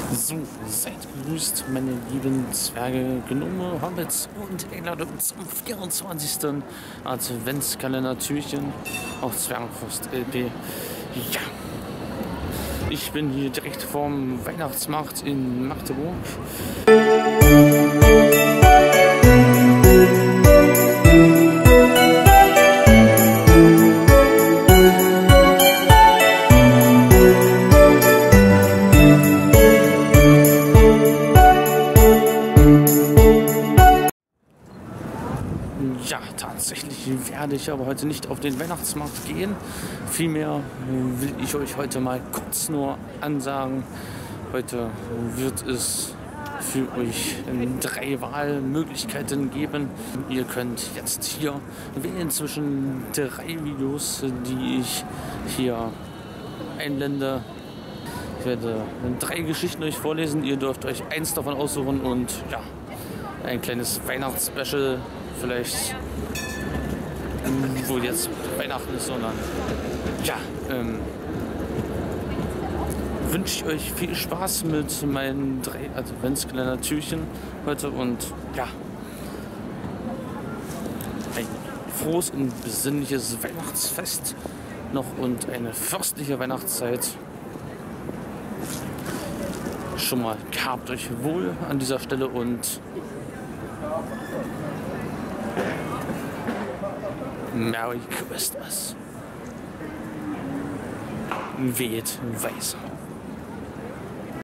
So, seid gegrüßt, meine lieben Zwerge, Gnome, Hobbits und Einladung zum 24. Adventskalender-Türchen auf Zwergenfürst LP. Ja, ich bin hier direkt vorm Weihnachtsmarkt in Magdeburg. Ja, tatsächlich werde ich aber heute nicht auf den Weihnachtsmarkt gehen. Vielmehr will ich euch heute mal kurz nur ansagen. Heute wird es für euch 3 Wahlmöglichkeiten geben. Ihr könnt jetzt hier wählen zwischen 3 Videos, die ich hier einblende. Ich werde 3 Geschichten euch vorlesen. Ihr dürft euch eins davon aussuchen und ja, ein kleines Weihnachtsspecial. Vielleicht, wo jetzt Weihnachten ist, sondern ja, wünsche ich euch viel Spaß mit meinen 3 Adventskalender-Türchen heute und ja, ein frohes und besinnliches Weihnachtsfest noch und eine fürstliche Weihnachtszeit. Schon mal gehabt euch wohl an dieser Stelle und Merry Christmas. Wählt weise.